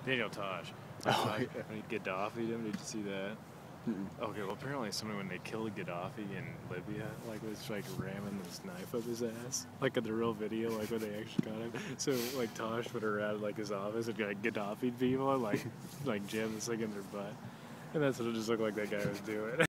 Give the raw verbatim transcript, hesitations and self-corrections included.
Daniel Tosh. Oh, Tosh, yeah. when he Gaddafi'd him, did you see that? Mm-mm. Okay, well apparently somebody when they killed Gaddafi in Libya, like was like ramming this knife up his ass, like in the real video, like when they actually got him. So like Tosh went around like his office and like Gaddafi people, and, like like jammed this thing in their butt, and that's what it just looked like that guy was doing.